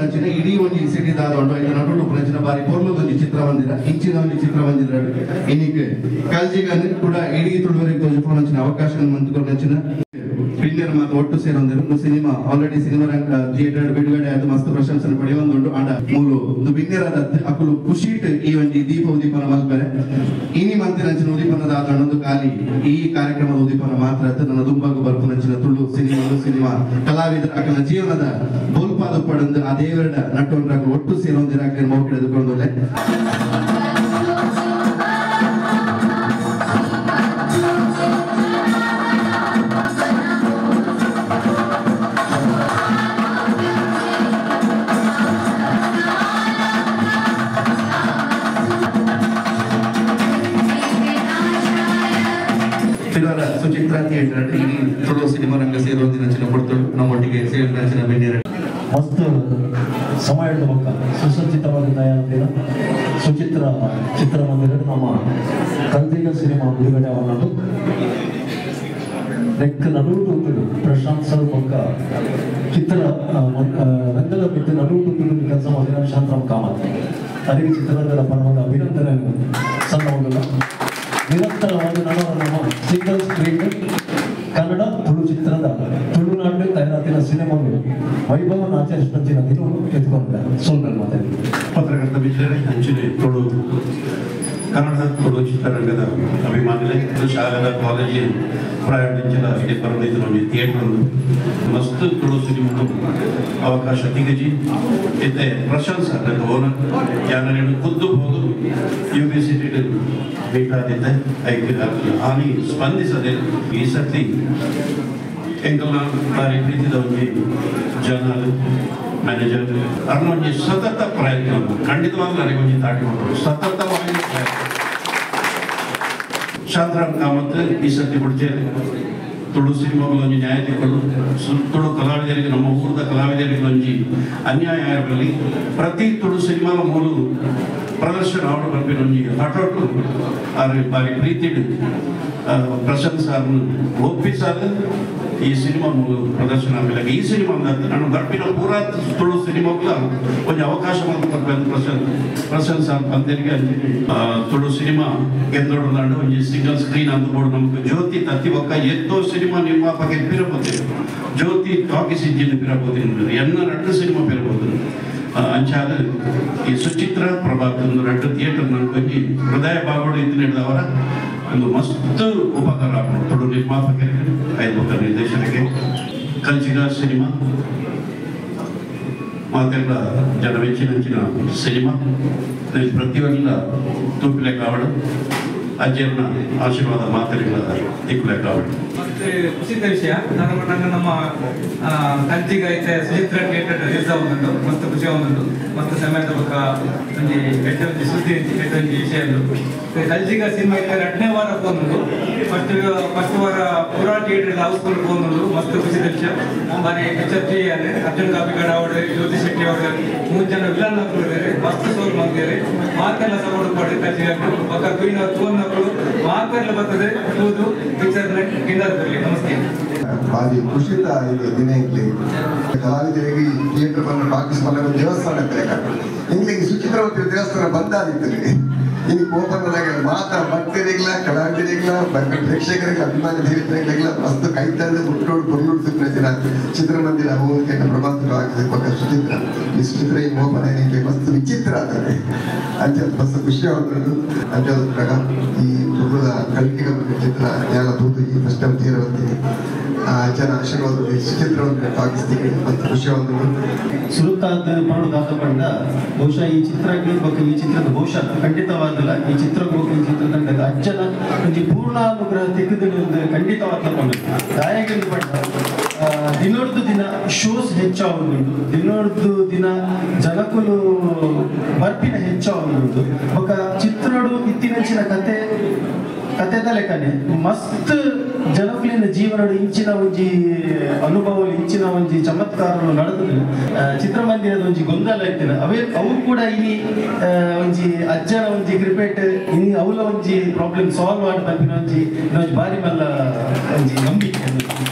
ನಚ್ಚಿನ ಇಡೀ ಒಂದು ಸಿಟಿ ದಾದೊಂಡು ಐದು ನಟು ನಚ್ಚಿನ ಬಾರಿ ಪೊರ್ಲದೊಂದು ಚಿತ್ರಮಂದಿರ ಇಂಚಿನ ಒಂದು ಚಿತ್ರಮಂದಿರ ಇನ್ನಿಗೆ ಕಲ್ಜಿಗನ್ನು ಕೂಡ ಇಡೀ ತುಳುವರಿಗೆ ತೋರಿಸಿಕೊಂಡು ನಚ್ಚಿನ ಅವಕಾಶ ಮಂತ್ಕೊಂಡು ನಚ್ಚಿನ ಪಿನ್ನರ್ ಮತ್ತು ಒಟ್ಟು ಸೇರೊಂದಿರು ಸಿನಿಮಾ ಆಲ್ರೆಡಿ ಸಿನಿಮಾ ಥಿಯೇಟರ್ ಬಿಡುಗಡೆ ಆದ ಮಸ್ತ್ ಪ್ರಶಂಸನೆ ಪಡೆಯೊಂದುಂಡು ಆಂಡ ಮೂಲು ಒಂದು ಬಿನ್ನರ್ ಅಕುಲು ಖುಷಿಟ್ ಈ ಒಂದು ದೀಪ ಉದೀಪನ ಮಲ್ಪರೆ ಇನಿ ಮಂತ್ ನಂಚಿನ ಉದೀಪನದ ಆದೊಂದು ಖಾಲಿ ಈ ಕಾರ್ಯಕ್ರಮದ ಉದೀಪನ ಮಾತ್ರ ನನ್ನ ದುಂಬಾಗು ಬರ್ಪು ನಂಚಿನ ತುಳು ಸಿನಿಮಾ ಕಲಾವಿದರ ಅಕಲ ಜೀವನದ ಬೋಲ್ಪಾದ ಪಡೆದು ಆ ದೇವರ ನಟ್ಟೊಂಡ್ರಾಗ ಒಟ್ಟು ಸೇರೊಂದಿರಾಕ ಮೌಕೆ ಎದುಕೊಂಡೋಲೆ ಸುಚಿತ್ರ ಥಿಯೇಟರ್ ಇಡೀ ತುಳು ಸಿನಿಮಾ ರಂಗ ಸೇರೋದು ನಚ್ಚಿನ ಕೊಡ್ತು ನಮ್ಮೊಟ್ಟಿಗೆ ಸೇರಿ ನಚ್ಚಿನ ಬೆನ್ನೇರ ಮಸ್ತ್ ಸಮಯದ ಪಕ್ಕ ಸುಸಜ್ಜಿತವಾದ ತಯಾರಿಸಿದ ಸುಚಿತ್ರ ಚಿತ್ರಮಂದಿರ ನಮ್ಮ ಕಂದಿಗ ಸಿನಿಮಾ ಬಿಡುಗಡೆ ಅವನದು ನೆಕ್ ನಡುವುದು ಪ್ರಶಾಂತ್ ಸರ್ ಪಕ್ಕ ಚಿತ್ರ ರಂಗದ ಬಿಟ್ಟು ನಡುವುದು ಕೆಲಸ ಮಾಡಿದ ಶಾಂತರಾಮ್ ಕಾಮತ್ ಅದೇ ಚಿತ್ರರಂಗದ ಪರವಾದ ಅಭಿನಂದನೆ ಸಣ್ಣವಲ್ಲ ನಿರಂತರವಾಗಿ ನಮ್ಮ ಸಿಂಗಲ್ ಸ್ಕ್ರೀನ್ ಕನ್ನಡ ತುಳು ಚಿತ್ರದ ತುಳುನಾಡು ತಯಾರಾತಿನ ಸಿನಿಮಾಗಳು ವೈಭವವನ್ನು ಆಚರಿಸಿದ ದಿನ ಎತ್ಕೊಂಡಿದ್ದಾರೆ ಸೋಲ್ನಲ್ಲಿ ಮಾತಾಡಿ ಪತ್ರಕರ್ತ ವಿಚಾರ ಹಂಚಿನ ತುಳು ಕನ್ನಡ ತುಳು ಚಿತ್ರರಂಗದ ಅಭಿಮಾನಿಗಳೇ ಶಾಲೆದ ಕಾಲೇಜ್ ಪ್ರಾರಂಭಿಂచిన ಇದೇ ಪರವೈದ್ಯರಲ್ಲಿ ಥಿಯೇಟರ್ ಮಸ್ತ್ ತುಳು ಸಿನಿಮಾ ಅವಕಾಶ ತಿಗಜಿ ಇತ್ತೆ ಪ್ರಶಂಸೆ ಓನರ್ ಯಾರು ಖುದ್ದು ಹೋದು ಯೂನಿವರ್ಸಿಟಿ ಬೇಕಾದಿದ್ದೆ ಐದು ಹಾನಿ ಸ್ಪಂದಿಸದೆ ಈ ಸತಿ ಎಂಕಲ್ನ ಬಾರಿ ಪ್ರೀತಿದ ಒಂದು ಜನರಲ್ ಮ್ಯಾನೇಜರ್ ಅನ್ನೊಂದು ಸತತ ಪ್ರಯತ್ನ ಖಂಡಿತವಾಗ್ಲೂ ನನಗೊಂದು ತಾಟಿ ಮಾಡೋದು ಸತತವಾಗಿ ಪ್ರಯತ್ನ ಶಾಂತರಾಮ್ ಕಾಮತ್ ಈ ಸತಿ ಬಿಡ್ತೇ ತುಳು ಸಿನಿಮಾಗಳೊಂದು ನ್ಯಾಯ ತೆಗೆದು ತುಳು ಕಲಾವಿದರಿಗೆ ನಮ್ಮ ಊರದ ಕಲಾವಿದರಿಗೆ ಒಂಜಿ ಅನ್ಯಾಯ ಆಗಿರಲಿ ಪ್ರತಿ ತುಳು ಸಿನಿಮಾದ ಮೂಲ ಪ್ರದರ್ಶನ ಆವಡು ಬರ್ಬೇನೊಂಜಿ ಹಠೊಟ್ಟು ಅವ್ರ ಬಾರಿ ಪ್ರೀತಿ ಪ್ರಶಂಸನ್ನು ಒಪ್ಪಿಸಾದ ಈ ಸಿನಿಮಾ ಮೂಲ ಪ್ರದರ್ಶನ ಆಮೇಲೆ ಈ ಸಿನಿಮಾ ನಾನು ಬರ್ಪಿನ ಪೂರಾ ತುಳು ಸಿನಿಮಾಗಳ ಒಂದು ಅವಕಾಶ ಮಾಡ್ಬೇಕು ಪ್ರಶಂಸಾ ಪಂದ್ಯರಿಗೆ ತುಳು ಸಿನಿಮಾ ಗೆದ್ದೊಡನಾಡು ಒಂದು ಸಿಂಗಲ್ ಸ್ಕ್ರೀನ್ ಅಂದ್ಬೋದು ನಮ್ಗೆ ಜ್ಯೋತಿ ತತ್ತಿ ಒಕ್ಕ ಎತ್ತೋ ಸಿನಿಮಾ ನಿರ್ಮಾಪಕ ಎಪ್ಪಿರಬಹುದು ಜ್ಯೋತಿ ಟಾಕೀಸ್ ಇಂಜಿನ್ ಇರಬಹುದು ಎನ್ನ ಎರಡು ಸಿನಿಮಾ ಇರಬಹುದು ಅಂಚಾದ ಈ ಸುಚಿತ್ರ ಪ್ರಭಾತ್ ಎರಡು ಥಿಯೇಟರ್ ನನಗೆ ಹೃದಯ ಭಾಗಗಳು ಇದ್ದು ನಡೆದವರ ಒಂದು ಮಸ್ತ್ ಉಪಕಾರ ತುಳು ನಿರ್ಮಾಪಕರಿಗೆ ಐದು ನಿರ್ದೇಶನಕ್ಕೆ ಕಂಚಿಗ ಸಿನಿಮಾ ಮಾತೆಲ್ಲ ಜನ ಮೆಚ್ಚಿನ ಸಿನಿಮಾ ಪ್ರತಿಯೊಂದ ತೂಪಿಲೆ ಕಾವಡು ಅಜ್ಜಿಯನ್ನ ಆಶೀರ್ವಾದ ಮಾತುಗಳ ದಿಕ್ಕುಲೆ ಕಾವಡು ಮತ್ತೆ ಖುಷಿದ ವಿಷಯ ನಮ್ಮ ಕಂಚಿಗ ಐತೆ ಸುಚಿತ್ರ ಥಿಯೇಟರ್ ರಿಲೀಸ್ ಆಗುವುದು ಮಸ್ತ್ ಖುಷಿ ಆಗುವುದು ಮತ್ತು ಸಮಯದ ಬಕ್ಕ ಒಂದು ಎಟ್ಟೊಂದು ಸುದ್ದಿ ಎಟ್ಟೊಂದು ವಿಷಯ ಕಂಚಿಗ ಸಿನಿಮಾ ಇದ್ದಾರೆ 2ನೇ ವಾರ ಬಂದು ಫಸ್ಟ್ ವಾರ ಪುರಾ ಥಿಯೇಟರ್ ಹೌಸ್ಫುಲ್ ಬಂದು ಮಸ್ತ್ ಖುಷಿದ ವಿಷಯ ಬಾರಿ ಪಿಕ್ಚರ್ ಅಂದರೆ ಅರ್ಜುನ್ ಕಾಪಿಗಡ ಅವರು ಜ್ಯೋತಿ ಶೆಟ್ಟಿ ಅವರು 3 ಜನ ವಿಲನ್ ಹಾಕಿದ್ದಾರೆ ಮಸ್ತ್ ಸೋಲ್ ಮಾಡಿದ್ದಾರೆ ಮಾತೆಲ್ಲ ಸಪೋರ್ಟ್ ಮಾಡಿ ಕಂಚಿಗ ಪಕ್ಕ ಕ್ವೀನ್ ತೋನ್ನಗಳು ಮಾತೆಲ್ಲ ಬರ್ತದೆ ಕೂದು ಪಿಕ್ಚರ್ ಗಿಂದಾದಲ್ಲಿ ನಮಸ್ತೆ ಬಾರಿ ಖುಷಿತ ಇದು ದಿನ ಇಂಗ್ಲಿ ಕಲಾವಿದರಿಗೆ ಥಿಯೇಟರ್ ಬಂದು ಪಾಕಿಸ್ತಾನ ದೇವಸ್ಥಾನ ಇಂಗ್ಲಿಗೆ ಸುಚಿತ್ರವತಿ ದೇವಸ್ಥಾನ ಬಂದಾದಿತ್ತು ಇನ್ನು ಓಪನ್ದಾಗ ಮಾತ್ರ ಭಕ್ತರಿಗಿಲ್ಲ ಕಲಾವಿದರಿಗಿಲ್ಲ ಪ್ರೇಕ್ಷಕರಿಗೆ ಅಭಿಮಾನಿ ಧೀರಿತರಿಗಿಲ್ಲ ಮಸ್ತ್ ಕೈತಂದು ಮುಟ್ಟೋಡು ಕೊಲ್ಲೂರು ಸಿಪ್ಪಿನ ಚಿತ್ರಮಂದಿರ ಹೋಗಕ್ಕೆ ಪ್ರಭಾವಿತವಾಗಿದೆ ಪಕ್ಕ ಸುಚಿತ್ರ ಈ ಸುಚಿತ್ರ ಈ ಓಪನ್ ಏನಿಗೆ ಮಸ್ತ್ ವಿಚಿತ್ರ ಆಗ್ತದೆ ಅಂಚೆ ಮಸ್ತ್ ಖುಷಿ ಆಗುವುದು ಅಂಚೆ ಈ ತುಳುದ ಕಲ್ಕಿಗ ಚಿತ್ರ ಎಲ್ಲ ತೂತು ಈ ಫಸ್ಟ್ ಟೈಮ್ ತೀರವಂತೀನಿ ಜನ ಆಶೀರ್ವಾದ ಸುಚಿತ್ರವನ್ನು ಪಾಕಿಸ್ತೀವಿ ಮತ್ತು ಖುಷಿ ಆಗುವುದು ಸುರುತ್ತಾದ ಮಾಡೋದಾದ ಪಂಡ ಬಹುಶಃ ಈ ಚಿತ್ರಕ್ಕೆ ಬಗ್ಗೆ ಈ ಚಿತ್ರದ ಬಹುಶಃ ಖಂಡಿತವಾಗಲ್ಲ ಈ ಚಿತ್ರಕ್ಕೆ ಈ ಚಿತ್ರದಂಡದ ಅಜ್ಜನ ಒಂದು ಪೂರ್ಣಾನುಗ್ರಹ ತೆಗೆದು ಖಂಡಿತವಾದ ಗಾಯಕರು ಪಂಡ ದಿನೋರ್ದು ದಿನ ಶೋಸ್ ಹೆಚ್ಚಾಗುವುದು ದಿನೋರ್ದು ದಿನ ಜನಕುಲು ಬರ್ಪಿನ ಹೆಚ್ಚಾಗುವುದು ఒక ಚಿತ್ರಡು ಇತ್ತಿನಂಚಿನ ಕಥೆದ ಲೆಕ್ಕನೆ ಮಸ್ತ್ ಜನಕುಲಿನ ಜೀವನಡು ಇಂಚಿನ ಒಂಜಿ ಅನುಭವ ಇಂಚಿನ ಒಂಜಿ ಚಮತ್ಕಾರ ನಡೆದು ಚಿತ್ರಮಂದಿರದ ಒಂಜಿ ಗೊಂದಲ ಇರ್ತೇನೆ ಅವು ಕೂಡ ಈ ಒಂಜಿ ಅಜ್ಜನ ಒಂಜಿ ಕ್ರಿಕೆಟ್ ಇನ್ನು ಅವಲ ಒಂಜಿ ಪ್ರಾಬ್ಲಮ್ ಸಾಲ್ವ್ ಆಡ ಒಂಜಿ ಬಾರಿ ಮಲ್ಲ ಒಂಜಿ ನಂಬಿಕೆ ಈ ಚಿತ್ರ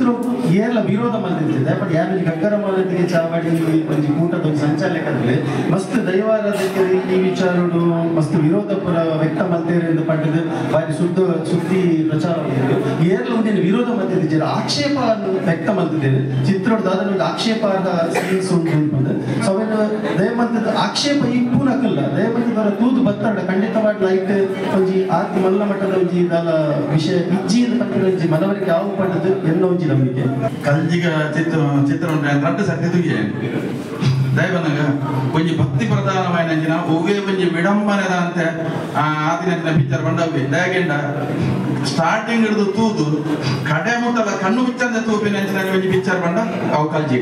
ಚಿತ್ರ ಏರ್ಲ ವಿರೋಧ ಮಲ್ದಿರ್ತದೆ ಬಟ್ ಯಾರು ಗಗ್ಗರ ಮಾಲತಿಗೆ ಚಾವಡಿ ಒಂಜಿ ಕೂಟದ ಒಂದು ಸಂಚಾಲಕರಲ್ಲಿ ಮಸ್ತ್ ದೈವಾರಾಧಕರು ಈ ವಿಚಾರಡು ಮಸ್ತ್ ವಿರೋಧ ಪುರ ವ್ಯಕ್ತ ಮಲ್ತೇರು ಎಂದು ಪಂಡದು ಬಾರಿ ಸುದ್ದಿ ಪ್ರಚಾರ ಏರ್ಲ ಒಂದಿನ ವಿರೋಧ ಮಲ್ತಿದ್ದಾರೆ ಆಕ್ಷೇಪ ವ್ಯಕ್ತ ಮಲ್ತಿದ್ದೇವೆ ಚಿತ್ರದ ಅದನ್ನು ಆಕ್ಷೇಪಾರ್ಹ ಸೀನ್ಸ್ ಉಂಟು ಸೊ ಅವೇನು ದಯಮಂತದ ಆಕ್ಷೇಪ ಇಪ್ಪು ನಕಲ್ಲ ದಯಮಂತದವರ ತೂದು ಬತ್ತಾಡ ಖಂಡಿತವಾಗಿ ಲೈಟ್ ಒಂಜಿ ಆರ್ತಿ ಮಲ್ಲ ಮಟ್ಟದ ಒಂಜಿ ದಾಲ ವಿಷಯ ಇಜ್ಜಿ ಅಂತ ಪಂಡ ಒಂಜಿ ಮನವರಿಗೆ ಯಾವ ಪಂಡದು ಎನ್ನೋ ಒಂಜಿ ನಂಬಿಕೆ ಕಲ್ಜಿಗ ಚಿತ್ರ ರಡ್ಡು ಸತ್ಯ ತುಗೆ ದಯವನಗ ಒಂಜಿ ಭಕ್ತಿ ಪ್ರಧಾನವಾಯಿನ ಒವ್ವೇ ಒಂಜಿ ವಿಡಂಬನೆದ ಅಂತ ಆದಿನ ಪಿಕ್ಚರ್ ಬಂಡವ್ವಿ ದಯಗೆಂಡ ಸ್ಟಾರ್ಟಿಂಗ್ ಹಿಡಿದು ತೂದು ಕಡೆ ಮುಟ್ಟಲ್ಲ ಕಣ್ಣು ಮುಚ್ಚಂದ ತೂಪಿನ ಒಂಜಿ ಪಿಕ್ಚರ್ ಬಂಡ ಅವು ಕಲ್ಜಿಗ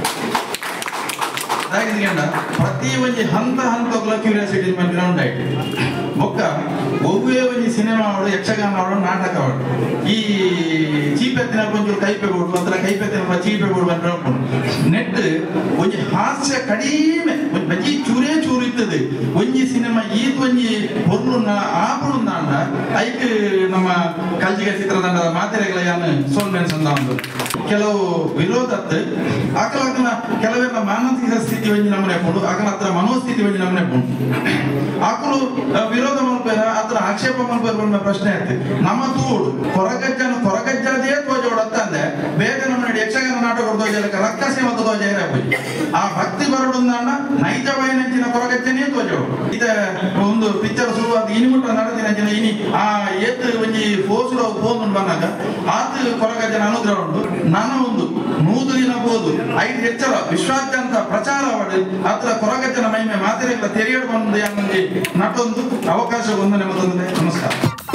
ದಯಗೆಂಡ ಪ್ರತಿ ಒಂಜಿ ಹಂತ ಕ್ಯೂರಿಯಾಸಿಟಿ ಗ್ರೌಂಡ್ ಆಯ್ತು ಒಕ್ಕ ಒವ್ವೇ ಒಂಜಿ ಸಿನಿಮಾ ಅವಳು ಯಕ್ಷಗಾನ ಅವಳು ನಾಟಕ ಅವಳು ಈ ಚೀಪೆತ್ತಿನ ಒಂಚೂರು ಕೈಪೆಗೋಡು ಅಥವಾ ಕೈಪೆತ್ತಿನ ಚೀಪೆಗೋಡು ಅಂತ ನೆಟ್ ಒಂಜಿ ಹಾಸ್ಯ ಕಡಿಮೆ ಬಜಿ ಚೂರೇ ಚೂರು ಇರ್ತದೆ ಒಂಜಿ ಸಿನಿಮಾ ಈದ್ ಒಂಜಿ ಪೊರ್ಲು ಆಪುಡು ಅಂಡ ಐಕ್ ನಮ್ಮ ಕಲ್ಜಿಗ ಚಿತ್ರತಂಡದ ಮಾತೆರೆಗಳ ಯಾನು ಸೋಲ್ಮೆನ್ಸ್ ಅಂತ ಒಂದು ಕೆಲವು ವಿರೋಧತ್ ಆಕಲ ಕೆಲವೆಲ್ಲ ಮಾನಸಿಕ ಸ್ಥಿತಿ ಒಂಜಿ ನಮ್ಮನೆ ಪುಂಡು ಆಕಲ ಹತ್ರ ಮನೋಸ್ಥಿತಿ ಒಂಜಿ ನಮ್ಮನೆ ಪುಂಡು ಆಕಲು ವಿರೋಧ ಮಲ್ಪೇರ ಅದ್ರ ಆಕ್ಷೇಪ ಮಲ್ಪೇರ ಬಂದ ಪ್ರಶ್ನೆ ಆಯ್ತು ನಮ್ಮ ತೂಡು ಕೊರಗಜ್ಜದೇ ತೋಜೋಡತ್ತಂದೆ ಬೇಗ ನಮ್ಮ ಯಕ್ಷಗಾನ ನಾಟಕ ತೋಜಲಕ ರಕ್ಕಸೆ ಮತ್ತು ತೋಜ ಆ ಭಕ್ತಿ ಬರಡುಂದಾಂಡ ನೈಜವಾಯಿನಂಚಿನ ಕೊರಗಜ್ಜನೇ ತೋಜೋಡು ಇದ ಒಂದು ಪಿಕ್ಚರ್ ಶುರುವಾದ ಇನಿಮುಟ್ಟ ನಡೆದಿನ ಇನಿ ಆ ಏತ್ ಒಂಜಿ ಫೋಸುಲ ಫೋನ್ ಬಂದಾಗ ಆತ್ ಕೊರಗಜ್ಜನ ಅನುಗ್ರಹ ಉಂಟು ನನ್ನ ಒಂದು 100 ದಿನ ಬೋದು 5 ಎಚ್ಚರ ವಿಶ್ವಾದ್ಯಂತ ಪ್ರಚಾರ ಮಾಡಿ ಹತ್ರ ಕೊರಗಜ್ಜನ ಮಹಿಮೆ ಮಾತಿರೆಗಳ ತೆರೆಯಡು ಬಂದು ಅನ್ನೊಂದು ನಟೊಂದು ಅವಕಾಶ ಒಂದನೆ ಮತ್ತೊಂದನೆ ನಮಸ್ಕಾರ.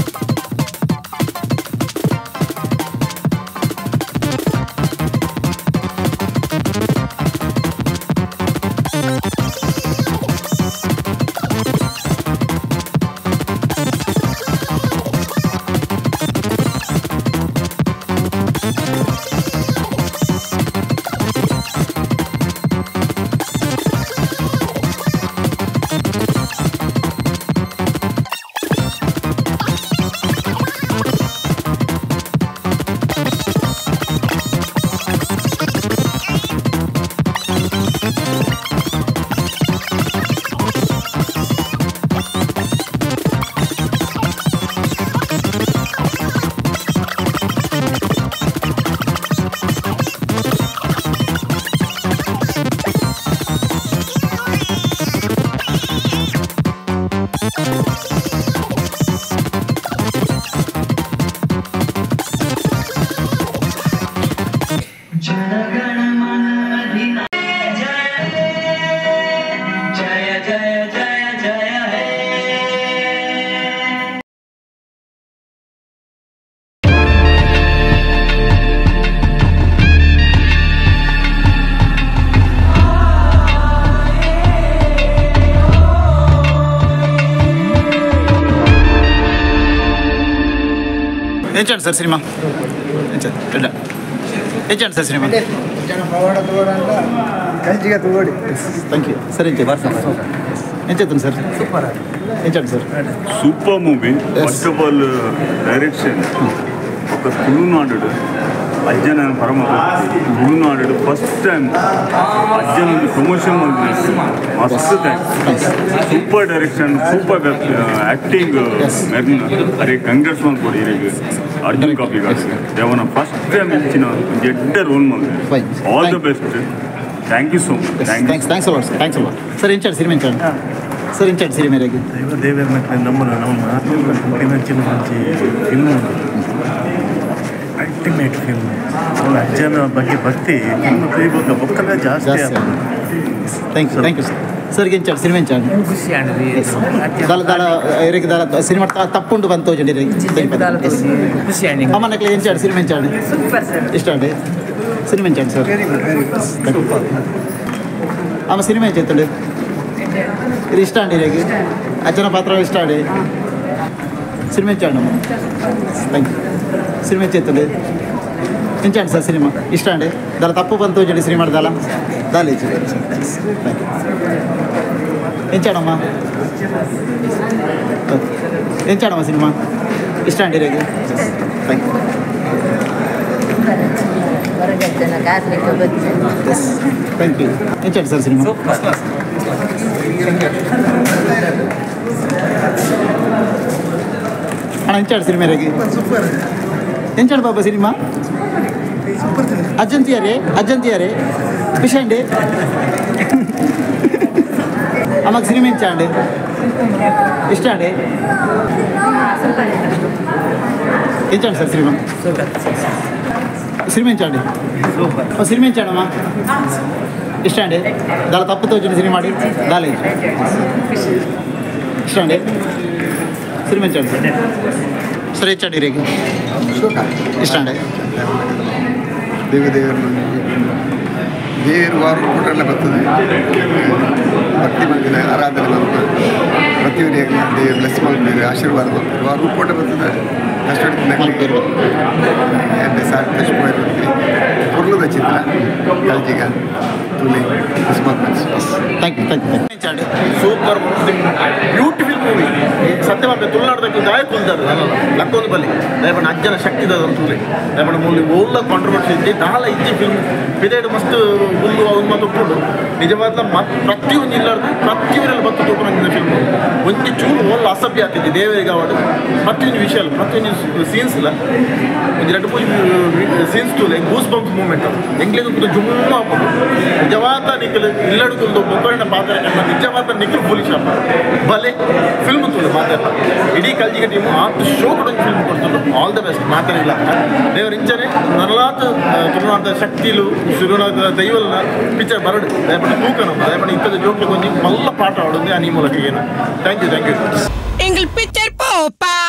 ಎಂಚಾಡು ಸರ್ ಸಿನಿಮಾ ಎಂಚಾಡು ಸರ್ ಸಿನಿಮಾ ಕಲ್ಜಿಗ ತೋಡಿ ಥ್ಯಾಂಕ್ ಯು ಸರ್ ಎಂಚಾಯ್ತು ಸರ್ ಸೂಪರ್ ಎಂಚಾಡು sir super movie first of all direction ఒక ತುಳುನಾಡು ಅಜ್ಜನ ಪರಮ ಭಕ್ತಿ ತುಳುನಾಡು ಫಸ್ಟ್ ಟೈಮ್ ಅಜ್ಜನ ಒಂದು ಪ್ರಮೋಷನ್ ಮಾಡಿದ್ರು ಮಸ್ತ್ thanks super direction super acting ಅರೆ ಕಂಗ್ರೆಸ್ ಮಾಡ್ಕೊಡಿ ಇರಿಗೆ ಅರ್ಜುನ್ ಕಾಪಿ ಗಾಡ್ಸ್ಗೆ ದೇವನ ಫಸ್ಟ್ ಟೈಮ್ ಇಚ್ಚಿನ ಎಡ್ಡ ರೋಲ್ ಮಾಡಿದ್ರು all the best thank you so much thanks a lot sir thanks a lot sir ಎಂಚಾಡು ಸಿನಿಮಾ ಎಂಚಾಡು ಸರ್ ಎಂಚಾಡು ಸಿನಿಮಾ ಹೇಗೆ ದೇವರ ನಮ್ಮ ನೆಚ್ಚಿನ ಮಂచి ಫಿಲ್ಮ್ ಅಲ್ಟಿಮೇಟ್ ಫಿಲ್ಮ್ ಅಜ್ಜನ ಬಗ್ಗೆ ಭಕ್ತಿ ಫಿಲ್ಮ್ ತೆಗಿಬೇಕು ಬೊಕ್ಕದ ಜಾಸ್ತಿ ಥ್ಯಾಂಕ್ ಯು ಸರ್ ಸರ್ಗೆ ಎಂಚಾಡು ಸಿನಿಮಾ ಎಂಚಾಡು ಸಿನಿಮಾ ತಪ್ಪುಂಡು ಬಂತು ಅಮ್ಮನಕ್ಕೆ ಎಂಚಾಡು ಸಿನಿಮಾ ಎಂಚಾಡು ಇಷ್ಟ ಅಂడి ಸಿನಿಮಾ ಎಂಚಾಡು ಸರ್ ಅಮ್ಮ ಸಿನಿಮಾ ಎಂಚೆತ್ತುಂಡು ಇದು ಇಷ್ಟ ಅಂడి ಹೇಗೆ ಅಜ್ಜನ ಪಾತ್ರ ಇಷ್ಟ ಅಂడి ಸಿನಿಮಾ ಎಂಚಾಡು ಥ್ಯಾಂಕ್ ಯು ಸಿನಿಮಾ ಎಂಚೆತ್ತುಂಡು ಎಂಚಾಡು ಸರ್ ಸಿನಿಮಾ ಇಷ್ಟ ಅಂడి దాని తప్పు ಬಂತು జడి సినిమా దాల దాలి ఎంచాడమ్మా ఎంచాడమ్మా సినిమా ఇష్టం అండి రేగు థ్యాంక్ యూ ಹೊರಗಜ್ಜನ ಕಾರ್ಮಿಕ ಬಜ್ಜೆ. Thank you. ಎಂಚಾಡು ಸರ್ ಸಿನಿಮಾ? ಅಣ್ಣ ಎಂಚಾಡು ಸಿನಿಮಾ ರೇಗಿ? ಎಂಚಾಡು ಬಾಬಾ ಸಿನಿಮಾ? ಅಜ್ಜಂತಿಯಾರೆ ವಿಷಂಡೆ ಅಮ್ಮಕ್ಕೆ ಸಿನಿಮಾ ಎಂಚಾಂಡೆ ಇಷ್ಟ ಅಂಡೆ ಎಂಚಾಂಡೆ ಸರ್ ಸಿನಿಮಾ? ಸಿನಿಮಾ ಎಂಚಾಂಡೆ ಸಿನಿಮಾ ಎಂಚಾಡಮ್ಮ ಇಷ್ಟ ಅಂಡೆ ದಾಳ ತಪ್ಪು ತೋಚಿನ ಸಿನಿಮಾ ಮಾಡಿ ದಾಲೆ ಇಷ್ಟ ಅಂಡೆ ಸಿನಿಮಾ ಎಂಚಾಂಡೆ ಸರ್ ಹೆಚ್ಚಾಡಿ ರೇಗಿ ಇಷ್ಟ ಅಂಡೆ ದೇವರು ವಾರ ಕೂಟೆಲ್ಲ ಬರ್ತದೆ ಭಕ್ತಿ ಬಂದಿದೆ ಆರಾಧನೆ ಬರ್ತದೆ ಪ್ರತಿಯೊಬ್ಬರಿಗೆ ದೇವರು ಬ್ಲೆಸ್ ಮಾಡ್ತಿದ್ದಾರೆ ಆಶೀರ್ವಾದ ಮಾಡ್ತಾರೆ ವಾರ ಕೂಟ ಬರ್ತದೆ ಅಷ್ಟೊತ್ತಿಗೆ ಎರಡು ಸಾಕು ತಕ್ಷಣ ಉರ್ಲದ ಚಿತ್ರ ಕಲ್ಜಿಗ ತುಲಿ thank you super beautiful movie ಸತ್ಯವಾಗಿ ತುಳುನಾಡದಕ್ಕೆ ದಾಯಕ ಉಂಟಾರು ಲಕ್ಕೊಂದು ಬಲ್ಲಿ ದಯಪಣ್ಣ ಅಜ್ಜನ ಶಕ್ತಿ ತುಳಿ ದಯಪಣ್ಣ ಮೂಲಿ ಓಲ್ಲ ಕಾಂಟ್ರವರ್ಸಿ ಇದ್ದಿ ನಾಳೆ ಇಜ್ಜಿ ಫಿಲ್ಮ್ ಪಿರಿಯಡ್ ಮಸ್ತ್ ಹುಲ್ಲು ಅವ್ನು ಮತ್ತು ಒಪ್ಪುಂಡು ನಿಜವಾದ ಪ್ರತಿಯೊಂದು ಇಲ್ಲಾರ್ದು ಪ್ರತಿಯೊಂದರಲ್ಲಿ ಬತ್ತು ತಗೊಂಡಿದ್ದ ಫಿಲ್ಮ್ ಒಂದು ಚೂರು ಓಲ್ಲ ಅಸಭ್ಯ ಆಗ್ತಿದ್ದೆ ದೇವರಿಗೆ ಅವಾರ್ಡು ಪ್ರತಿಯೊಂದು ವಿಷಯ ಪ್ರತಿಯೊಂದು ಸೀನ್ಸ್ ಇಲ್ಲ ಒಂದು ಎರಡು ಮೂರು ಸೀನ್ಸ್ ತೂಲೆ ಗೂಸ್ ಬಂಪ್ ಮೂಮೆಂಟ್ ಎಂಗ್ಲಿಗೆ ಜುಮ್ಮ ಹಾಕೋದು ನಿಜವಾದ ನಿಖಲ್ ಇಲ್ಲಡುಕೊಂಡು ಮೊಕ್ಕಳಿನ ಪಾತ್ರ ನಿಜವಾದ ನಿಖಲ್ ಪೊಲೀಸ್ ಬಲೆ ಫಿಲ್ಮ್ ತೂಲೆ ಮಾತಾಡ ಇಡೀ ಕಲ್ಜಿಗೆ ಟೀಮು ಆತು ಶೋ ಕೂಡ ಫಿಲ್ಮ್ ಕೊಡ್ತಾರೆ ಆಲ್ ದ ಬೆಸ್ಟ್ ಮಾತಾಡಿಲ್ಲ ದೇವರ ಇಂಚನೆ ನರಲಾತ ತುಳುನಾಡದ ಶಕ್ತಿಲು ಶುರುನಾದ ದೈವಲ್ನ ಪಿಕ್ಚರ್ ಬರಡು ದಯಪಟ್ಟು ತೂಕನ ದಯಪಟ್ಟು ಇಂಥದ್ದು ಜೋಕ್ಲಿ ಕೊಂಚ ಮಲ್ಲ ಪಾಠ ಆಡೋದು ಆ ಮೂಲಕ ಏನು ಥ್ಯಾಂಕ್ ಯು எங்கள் பிக்சர் போப்பா